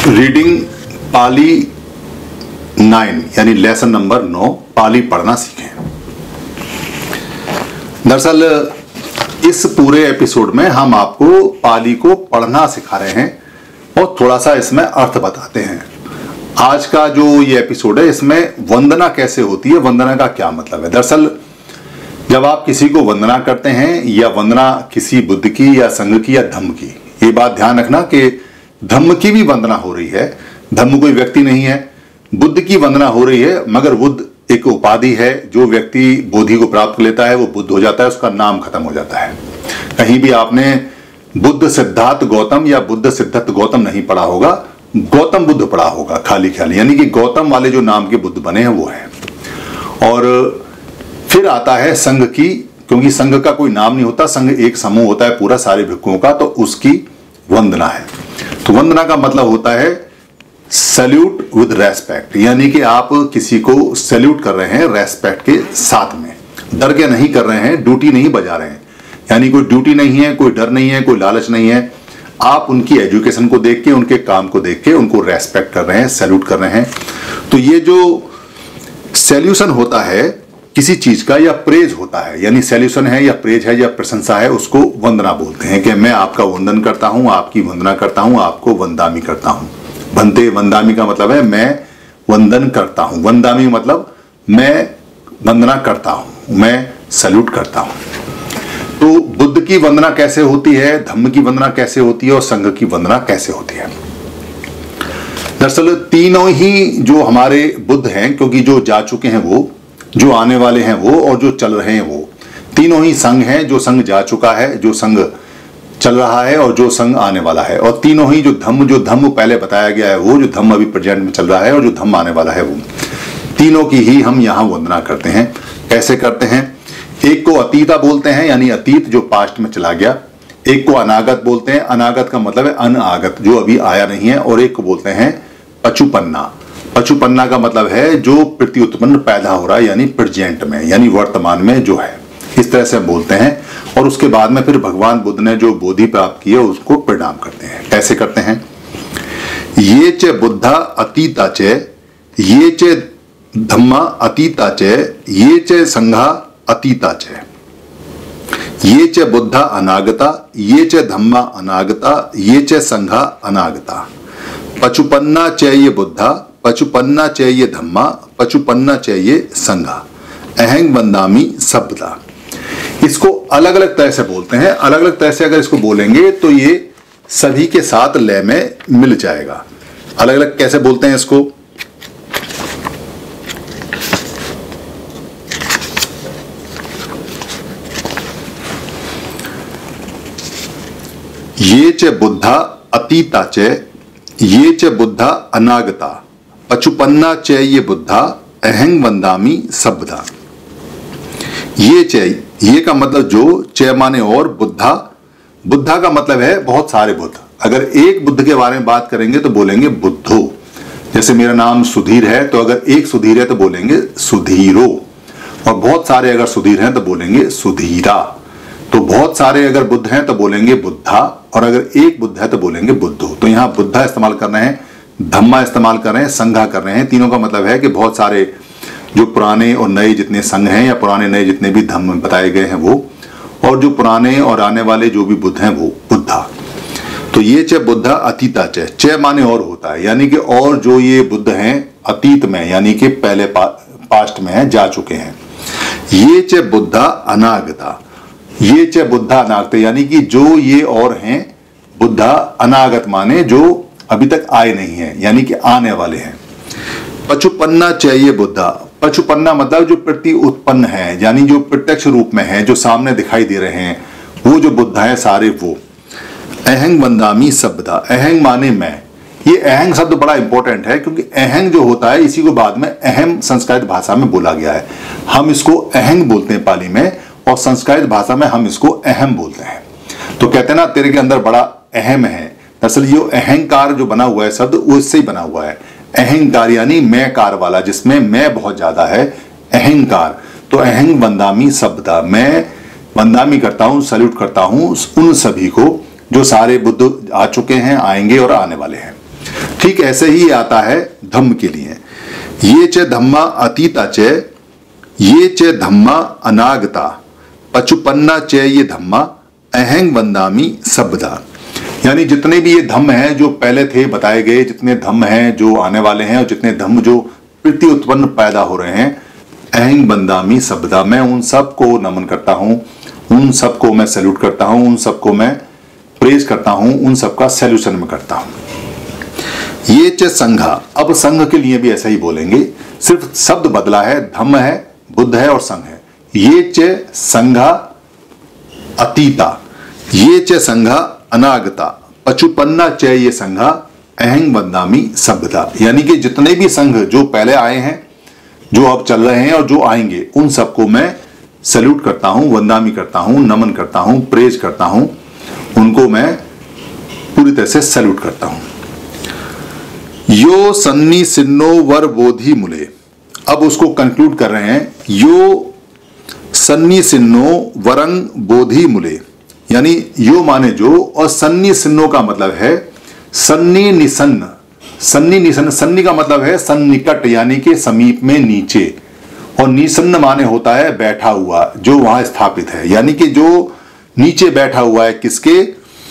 Reading पाली 9 यानी lesson number 9 पाली पढ़ना सीखें। दरअसल इस पूरे एपिसोड में हम आपको पाली को पढ़ना सिखा रहे हैं और थोड़ा सा इसमें अर्थ बताते हैं। आज का जो ये एपिसोड है इसमें वंदना कैसे होती है, वंदना का क्या मतलब है। दरअसल जब आप किसी को वंदना करते हैं या वंदना किसी बुद्ध की या संघ की या धम्म की, ये बात ध्यान रखना कि धम्म की भी वंदना हो रही है। धम्म कोई व्यक्ति नहीं है, बुद्ध की वंदना हो रही है, मगर बुद्ध एक उपाधि है। जो व्यक्ति बोधि को प्राप्त कर लेता है वो बुद्ध हो जाता है, उसका नाम खत्म हो जाता है। कहीं भी आपने बुद्ध सिद्धार्थ गौतम या बुद्ध सिद्धार्थ गौतम नहीं पढ़ा होगा, गौतम बुद्ध पढ़ा होगा खाली खाली, यानी कि गौतम वाले जो नाम के बुद्ध बने हैं वो है। और फिर आता है संघ की, क्योंकि संघ का कोई नाम नहीं होता, संघ एक समूह होता है पूरा सारे भिक्षुओं का, तो उसकी वंदना है। तो वंदना का मतलब होता है सैल्यूट विद रेस्पेक्ट, यानी कि आप किसी को सैल्यूट कर रहे हैं रेस्पेक्ट के साथ में, डर के नहीं कर रहे हैं, ड्यूटी नहीं बजा रहे हैं। यानी कोई ड्यूटी नहीं है, कोई डर नहीं है, कोई लालच नहीं है। आप उनकी एजुकेशन को देख के, उनके काम को देख के उनको रेस्पेक्ट कर रहे हैं, सैल्यूट कर रहे हैं। तो ये जो सैल्यूशन होता है किसी चीज का या प्रेज होता है, यानी सैल्यूशन है या प्रेज है या प्रशंसा है, उसको वंदना बोलते हैं कि मैं आपका वंदन करता हूं, आपकी वंदना करता हूं, आपको वंदामी करता हूं। बनते वंदामी का मतलब है मैं वंदन करता हूं, वंदामी मतलब मैं वंदना करता हूं, मैं सैल्यूट करता हूं। तो बुद्ध की वंदना कैसे होती है, धम्म की वंदना कैसे होती है और संघ की वंदना कैसे होती है। दरअसल तीनों ही जो हमारे बुद्ध हैं, क्योंकि जो जा चुके हैं वो, जो आने वाले हैं वो, और जो चल रहे हैं वो, तीनों ही संघ हैं। जो संघ जा चुका है, जो संघ चल रहा है और जो संघ आने वाला है। और तीनों ही जो धम्म पहले बताया गया है वो, जो धम्म अभी प्रेजेंट में चल रहा है और जो धम्म आने वाला है वो, तीनों की ही हम यहाँ वंदना करते हैं। कैसे करते हैं? एक को अतीता बोलते हैं, यानी अतीत जो पास्ट में चला गया। एक को अनागत बोलते हैं, अनागत का मतलब है अनागत, जो अभी आया नहीं है। और एक को बोलते हैं पचुपन्ना। पचुपन्ना का मतलब है जो प्रति उत्पन्न पैदा हो रहा है, यानी प्रेजेंट में, यानी वर्तमान में जो है, इस तरह से हम बोलते हैं। और उसके बाद में फिर भगवान बुद्ध ने जो बोधि प्राप्त की है उसको प्रणाम करते हैं। कैसे करते हैं? ये च बुद्धा अतीता च, ये च धम्मा अतीता च, ये च संघा अतीता च, ये च बुद्धा अनागता, ये च धम्मा अनागता, ये च संघा अनागता। पचुपन्ना च ये बुद्धा, पचुपन्ना च ये धम्मा, पचुपन्ना च ये संघा, अहं वंदामि सब्दा। इसको अलग अलग तरह से बोलते हैं। अलग अलग तरह से अगर इसको बोलेंगे तो ये सभी के साथ लय में मिल जाएगा। अलग अलग कैसे बोलते हैं इसको? ये च बुद्धा अतीता च, ये च बुद्धा अनागता, पचुपन्ना च ये बुद्धा अहं वंदामि सब्दा। ये च, ये का मतलब जो, च माने और, बुद्धा, बुद्धा का मतलब है बहुत सारे बुद्ध। अगर एक बुद्ध के बारे में बात करेंगे तो बोलेंगे बुद्धो। जैसे मेरा नाम सुधीर है, तो अगर एक सुधीर है तो बोलेंगे सुधीरो। और बहुत सारे अगर सुधीर हैं तो बोलेंगे सुधीरा। तो बहुत सारे अगर बुद्ध हैं तो बोलेंगे बुद्धा, और अगर एक बुद्ध है तो बोलेंगे बुद्धो। तो यहाँ बुद्धा इस्तेमाल कर रहे हैं, धम्मा इस्तेमाल कर रहे हैं, संघा कर रहे हैं। तीनों का मतलब है कि बहुत सारे जो पुराने और नए जितने संघ हैं या पुराने नए जितने भी धम्म बताए गए हैं वो, और जो पुराने और आने वाले जो भी बुद्ध हैं वो बुद्धा। तो ये च बुद्धा अतीता च माने और होता है, यानी कि और जो ये बुद्ध हैं अतीत में, यानी कि पहले पास्ट में है, जा चुके हैं। ये च बुद्धा अनागता, ये च बुद्धा अनागता, यानी कि जो ये और हैं बुद्धा, अनागत माने जो अभी तक आए नहीं है, यानी कि आने वाले हैं। पचुपन्ना चाहिए बुद्धा, पचुपन्ना मतलब जो प्रति उत्पन्न है, यानी जो प्रत्यक्ष रूप में है, जो सामने दिखाई दे रहे हैं, वो जो बुद्ध है सारे वो। अहं वंदामि सब्दा, अहं माने मैं। ये अहं शब्द बड़ा इंपॉर्टेंट है, क्योंकि अहं जो होता है इसी को बाद में अहम संस्कृत भाषा में बोला गया है। हम इसको अहं बोलते हैं पाली में, और संस्कृत भाषा में हम इसको अहम बोलते हैं। तो कहते हैं ना तेरे के अंदर बड़ा अहम है। दरअसल ये अहंकार जो बना हुआ है शब्द, वो इससे ही बना हुआ है। अहंकार यानी मैं कार वाला, जिसमें मैं बहुत ज्यादा है, अहंकार। तो अहं वंदामि सब्दा, मैं वंदामी करता हूं, सल्यूट करता हूं उन सभी को जो सारे बुद्ध आ चुके हैं, आएंगे और आने वाले हैं। ठीक ऐसे ही आता है धम्म के लिए। ये च धम्मा अतीता च, ये च धम्मा अनागता, पचुपन्ना च ये धम्मा अहंग वंदामी शब्दा। यानी जितने भी ये धम्म हैं जो पहले थे बताए गए, जितने धम्म हैं जो आने वाले हैं, और जितने धम्म जो प्रति उत्पन्न पैदा हो रहे हैं, अहंग वंदामी शब्दा, मैं उन सब को नमन करता हूं, उन सबको मैं सैल्यूट करता हूं, उन सबको मैं प्रेज करता हूं, उन सबका सैल्यूशन में करता हूं। ये च संघा, अब संघ के लिए भी ऐसा ही बोलेंगे, सिर्फ शब्द बदला है, धम्म है, बुद्ध है और संघ है। ये च संघा अतीता, ये च संघा अनागता, पचुपन्ना च ये संघा अहंग वंदामी शब्दा। यानी कि जितने भी संघ जो पहले आए हैं, जो अब चल रहे हैं और जो आएंगे, उन सबको मैं सैल्यूट करता हूं, वंदामी करता हूं, नमन करता हूं, प्रेज करता हूं, उनको मैं पूरी तरह से सैल्यूट करता हूं। यो सन्नी सिन्नो वर बोधि मुले, अब उसको कंक्लूड कर रहे हैं। यो सन्नी सिन्नो वरंग बोधि मुले, यानी यो माने जो, और सन्नी सिन्नो का मतलब है सन्नी निसन्न। सन्नी निसन्न, सन्नी का मतलब है सन्निकट यानी कि समीप में नीचे, और निसन्न माने होता है बैठा हुआ, जो वहां स्थापित है, यानी कि जो नीचे बैठा हुआ है। किसके?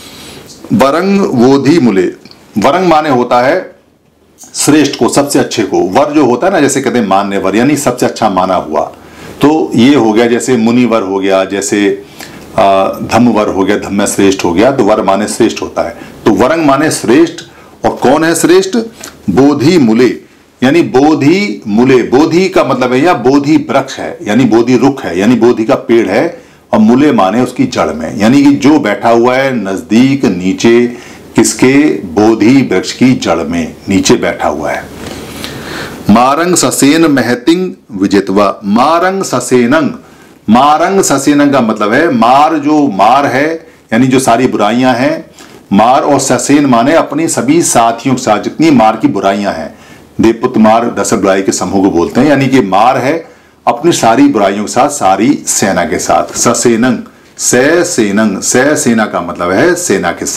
वरंग बोधि मुले, वरंग माने होता है श्रेष्ठ को, सबसे अच्छे को। वर जो होता है ना, जैसे कहते हैं मान्यवर, यानी सबसे अच्छा माना हुआ। तो ये हो गया, जैसे मुनिवर हो गया, जैसे धम्मवर हो गया, धम्म श्रेष्ठ हो गया, तो वर माने श्रेष्ठ होता है। तो वरंग माने श्रेष्ठ, और कौन है श्रेष्ठ? बोधि मुले, यानी बोधि मुले, बोधि का मतलब है या बोधि वृक्ष है, यानी बोधि रुख है, यानी बोधि का पेड़ है, और मुले माने उसकी जड़ में, यानी कि जो बैठा हुआ है नजदीक नीचे, किसके? बोधि वृक्ष की जड़ में नीचे बैठा हुआ है। मारंग ससेन महतिंग विजितवा, मारंग ससेनंग, मारंग ससेनंग का मतलब है मार, जो मार है यानी जो सारी बुराइयां हैं, मार, और ससेन माने अपनी सभी साथियों के साथ जितनी मार की बुराइयां हैं, देवपुत्र मार 10 बुराई के समूह को बोलते हैं, यानी कि मार है अपनी सारी बुराइयों के साथ, सारी सेना के साथ। ससेनंग, से सेनंग, से सेना का मतलब है सेना के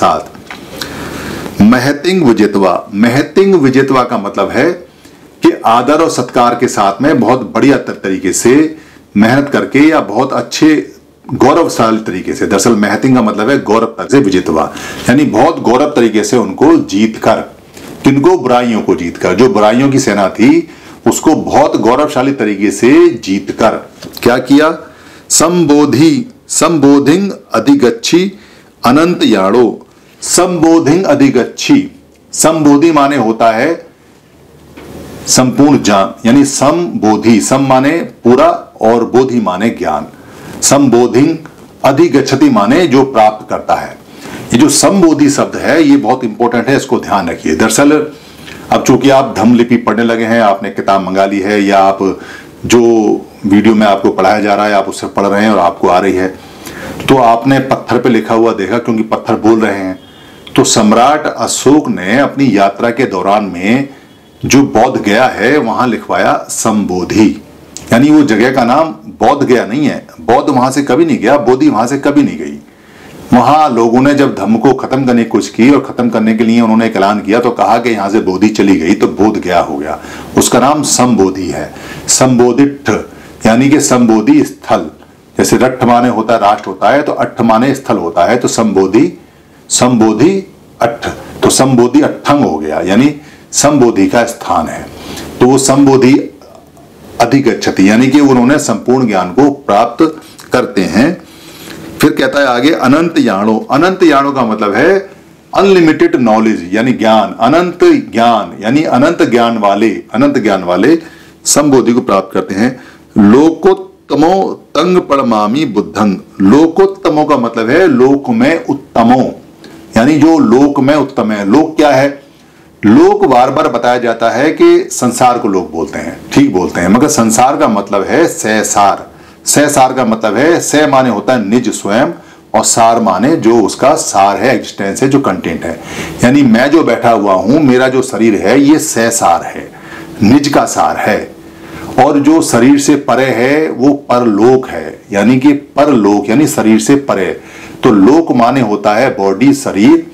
साथ। महतिंग विजितवा, महतिंग विजितवा का मतलब है कि आदर और सत्कार के साथ में बहुत बढ़िया तरीके से मेहनत करके, या बहुत अच्छे गौरवशाली तरीके से। दरअसल महतिंग का मतलब है गौरव से विजितवा, यानी बहुत गौरव तरीके से उनको जीत कर, किनको? बुराइयों को जीत कर, जो बुराइयों की सेना थी उसको बहुत गौरवशाली तरीके से जीत कर क्या किया? संबोधि, संबोधिंग अधिगच्छी अनंत याणो, संबोधिंग अधिगच्छी, संबोधि माने होता है संपूर्ण ज्ञान, यानी संबोधि, सम माने पूरा और बोधि माने ज्ञान। संबोधिंग अधिगच्छति माने जो प्राप्त करता है। ये जो संबोधि शब्द है ये बहुत इंपॉर्टेंट है, इसको ध्यान रखिए। दरअसल अब चूंकि आप धम्म लिपि पढ़ने लगे हैं, आपने किताब मंगा ली है, या आप जो वीडियो में आपको पढ़ाया जा रहा है आप उससे पढ़ रहे हैं और आपको आ रही है, तो आपने पत्थर पे लिखा हुआ देखा, क्योंकि पत्थर बोल रहे हैं। तो सम्राट अशोक ने अपनी यात्रा के दौरान में जो बोध गया है वहां लिखवाया संबोधि, यानी वो जगह का नाम बोध गया नहीं है, बौद्ध वहां से कभी नहीं गया, बोधि वहां से कभी नहीं गई। वहां लोगों ने जब धम्म को खत्म करने की कोशिश की और खत्म करने के लिए उन्होंने एक ऐलान किया, तो कहा कि यहां से बोधि चली गई, तो बोध गया हो गया, उसका नाम संबोधि है। संबोधिठ यानी कि संबोधि स्थल, जैसे रट्ठ माने होता है राष्ट्र होता है, तो अट्ठ माने स्थल होता है, तो संबोधि, संबोधि अट्ठ, तो संबोधि अट्ठंग हो गया, यानी संबोधि का स्थान है। तो वो संबोधि अधिगच्छति, यानी कि उन्होंने संपूर्ण ज्ञान को प्राप्त करते हैं। फिर कहता है आगे अनंत याणो, अनंत याणो का मतलब है अनलिमिटेड नॉलेज, यानी ज्ञान, अनंत ज्ञान, यानी अनंत ज्ञान वाले, अनंत ज्ञान वाले संबोधि को प्राप्त करते हैं। लोकोत्तमो तंग पड़मामी बुद्धंग, लोकोत्तमो का मतलब है लोक में उत्तमो, यानी जो लोक में उत्तम है। लोक क्या है? लोक बार बार बताया जाता है कि संसार को लोक बोलते हैं, ठीक बोलते हैं, मगर संसार का मतलब है सहसार। सहसार का मतलब है, सह माने होता है निज स्वयं, और सार माने जो उसका सार है, एग्जिस्टेंस है, जो कंटेंट है। यानी मैं जो बैठा हुआ हूं, मेरा जो शरीर है ये सहसार है, निज का सार है, और जो शरीर से परे है वो परलोक है, यानी कि परलोक यानी शरीर से परे। तो लोक माने होता है बॉडी, शरीर,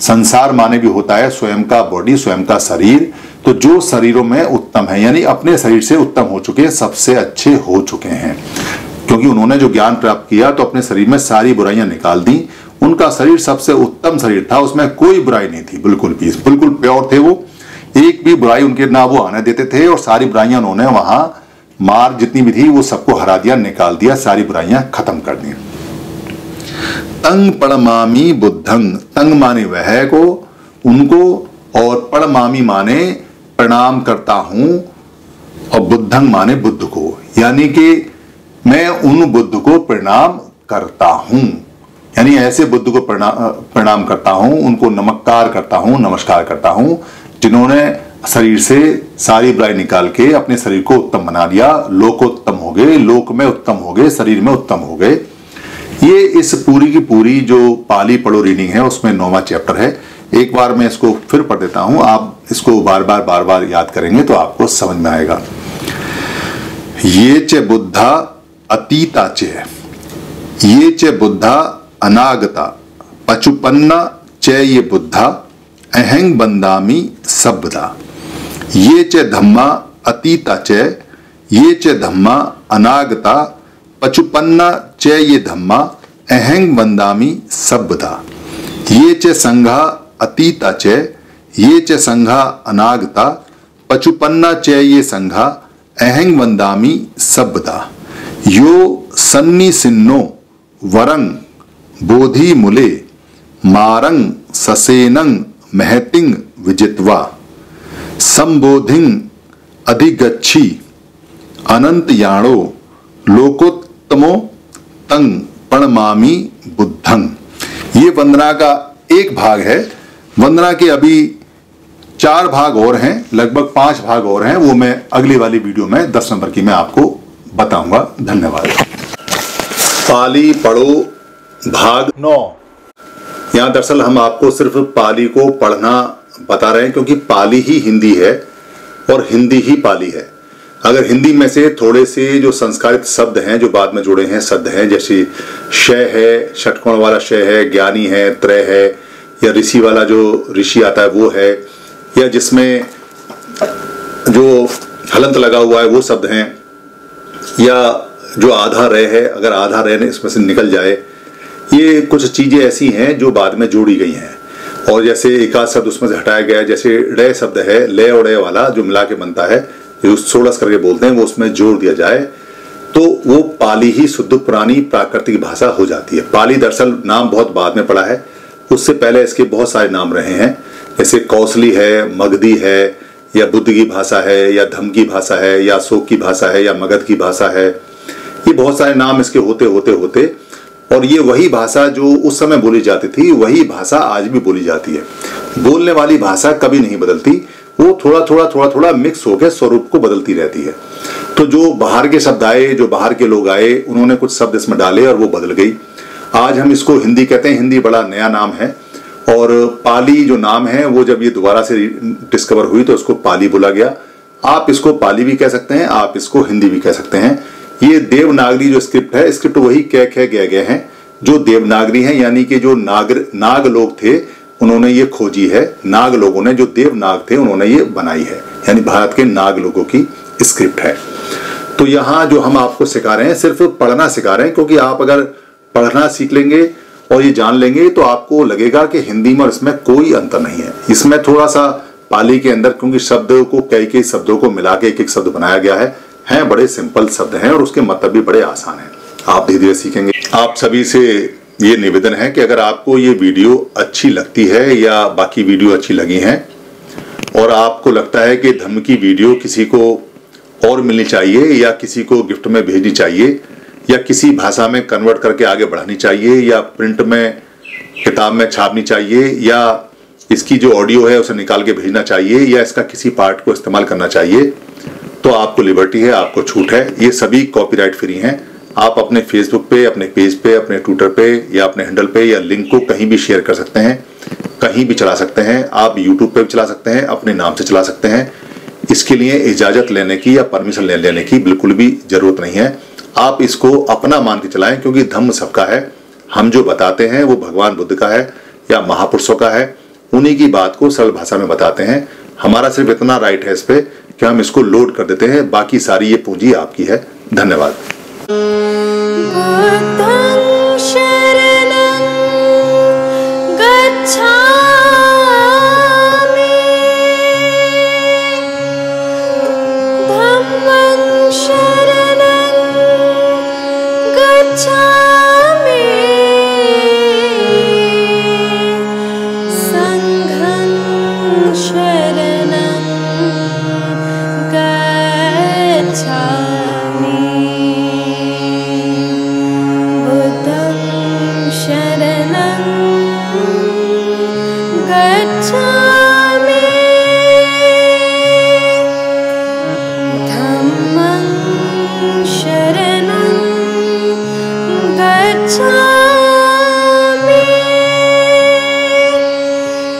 संसार माने भी होता है स्वयं का बॉडी, स्वयं का शरीर। तो जो शरीरों में उत्तम है, यानी अपने शरीर से उत्तम हो चुके, सबसे अच्छे हो चुके हैं, क्योंकि उन्होंने जो ज्ञान प्राप्त किया तो अपने शरीर में सारी बुराइयां निकाल दी। उनका शरीर सबसे उत्तम शरीर था, उसमें कोई बुराई नहीं थी, बिल्कुल पीस, बिल्कुल प्योर थे वो। एक भी बुराई उनके ना वो आने देते थे, और सारी बुराइयां उन्होंने वहां मार जितनी भी थी वो सबको हरा दिया, निकाल दिया, सारी बुराइयां खत्म कर दी। तंग पड़मामी बुद्धं, तंग माने वह को, उनको, और पड़मामी माने प्रणाम करता हूं, और बुद्धं माने बुद्ध को, यानी कि मैं उन बुद्ध को प्रणाम करता हूं, यानी ऐसे बुद्ध को प्रणाम करता हूं, उनको नमस्कार करता हूं, नमस्कार करता हूं, जिन्होंने शरीर से सारी बुराई निकाल के अपने शरीर को उत्तम बना लिया, लोकोत्तम हो गए, लोक में उत्तम हो गए, शरीर में उत्तम हो गए। ये इस पूरी की पूरी जो पाली पढ़ो रीडिंग है उसमें 9वां चैप्टर है। एक बार मैं इसको फिर पढ़ देता हूं, आप इसको बार बार याद करेंगे तो आपको समझ में आएगा। ये च बुद्धा अतीता च, ये च बुद्धा अनागता, पचुपन्ना च ये बुद्धा अहंग बंदामी सबदा। ये च धम्मा अतीता च, ये च धम्मा अनागता, पचुपन्ना च ये धम्मा अहंग बंदामी सबदा। ये च संघा अतीता च, ये च संघा अनागता, पचुपन्ना च ये संघा अहंग वंदामी सबदा। यो सन्नी सिन्नो वरंग बोधि मुले मारंग ससेनंग महतिंग विजित्वा संबोधिंग अधिगच्छी अनंत याणो लोकोत्तमो तंग प्रणमामि बुद्धं। ये वंदना का एक भाग है। वंदना के अभी 4 भाग और हैं, लगभग 5 भाग और हैं, वो मैं अगली वाली वीडियो में 10 नंबर की मैं आपको बताऊंगा। धन्यवाद। पाली पढ़ो भाग 9। यहाँ दरअसल हम आपको सिर्फ पाली को पढ़ना बता रहे हैं, क्योंकि पाली ही हिंदी है और हिंदी ही पाली है। अगर हिंदी में से थोड़े से जो संस्कारित शब्द हैं जो बाद में जुड़े हैं शब्द हैं, जैसे शय है, षटकोण वाला शय है, ज्ञानी है, त्रय है, या ऋषि वाला जो ऋषि आता है वो है, या जिसमें जो हलंत लगा हुआ है वो शब्द हैं, या जो आधा रह है, अगर आधा रह इसमें से निकल जाए, ये कुछ चीजें ऐसी हैं जो बाद में जोड़ी गई हैं। और जैसे एक आध शब्द उसमें से हटाया गया है, जैसे रे शब्द है, ले और रे वाला जो मिला के बनता है, जो 16 करके बोलते हैं, वो उसमें जोड़ दिया जाए तो वो पाली ही शुद्ध पुरानी प्राकृतिक भाषा हो जाती है। पाली दरअसल नाम बहुत बाद में पड़ा है, उससे पहले इसके बहुत सारे नाम रहे हैं, जैसे कौशली है, मगधी है, या बुद्ध की भाषा है, या धम की भाषा है, या अशोक की भाषा है, या मगध की भाषा है। ये बहुत सारे नाम इसके होते होते होते और ये वही भाषा जो उस समय बोली जाती थी वही भाषा आज भी बोली जाती है। बोलने वाली भाषा कभी नहीं बदलती, वो थोड़ा थोड़ा मिक्स होकर स्वरूप को बदलती रहती है। तो जो बाहर के शब्द आए, जो बाहर के लोग आए, उन्होंने कुछ शब्द इसमें डाले और वो बदल गई। आज हम इसको हिंदी कहते हैं, हिंदी बड़ा नया नाम है। और पाली जो नाम है वो जब ये दोबारा से डिस्कवर हुई तो उसको पाली बोला गया। आप इसको पाली भी कह सकते हैं, आप इसको हिंदी भी कह सकते हैं। ये देवनागरी जो स्क्रिप्ट है, स्क्रिप्ट वही कह गए हैं जो देवनागरी है, यानी कि जो नाग लोग थे उन्होंने ये खोजी है। नाग लोगों ने, जो देवनाग थे, उन्होंने ये बनाई है, यानी भारत के नाग लोगों की स्क्रिप्ट है। तो यहाँ जो हम आपको सिखा रहे हैं सिर्फ पढ़ना सिखा रहे हैं, क्योंकि आप अगर पढ़ना सीख लेंगे और ये जान लेंगे तो आपको लगेगा कि हिंदी में और इसमें कोई अंतर नहीं है। इसमें थोड़ा सा पाली के अंदर, क्योंकि शब्द को कई शब्दों को मिला के एक शब्द बनाया गया है बड़े सिंपल शब्द हैं और उसके मतलब भी बड़े आसान हैं। आप धीरे धीरे सीखेंगे। आप सभी से ये निवेदन है कि अगर आपको ये वीडियो अच्छी लगती है या बाकी वीडियो अच्छी लगी हैं और आपको लगता है कि धर्म की वीडियो किसी को और मिलनी चाहिए या किसी को गिफ्ट में भेजनी चाहिए या किसी भाषा में कन्वर्ट करके आगे बढ़ानी चाहिए या प्रिंट में किताब में छापनी चाहिए या इसकी जो ऑडियो है उसे निकाल के भेजना चाहिए या इसका किसी पार्ट को इस्तेमाल करना चाहिए, तो आपको लिबर्टी है, आपको छूट है। ये सभी कॉपीराइट फ्री हैं। आप अपने फेसबुक पे, अपने पेज पे, अपने ट्विटर पे या अपने हैंडल पे या लिंक को कहीं भी शेयर कर सकते हैं, कहीं भी चला सकते हैं। आप यूट्यूब पे भी चला सकते हैं, अपने नाम से चला सकते हैं। इसके लिए इजाजत लेने की या परमिशन लेने की बिल्कुल भी जरूरत नहीं है। आप इसको अपना मान के चलाएं, क्योंकि धम्म सबका है। हम जो बताते हैं वो भगवान बुद्ध का है या महापुरुषों का है उन्हीं की बात को सरल भाषा में बताते हैं। हमारा सिर्फ इतना राइट है इस पे कि हम इसको लोड कर देते हैं, बाकी सारी ये पूंजी आपकी है। धन्यवाद।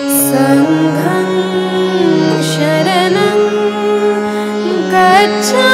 Sangham sharanam gacchami.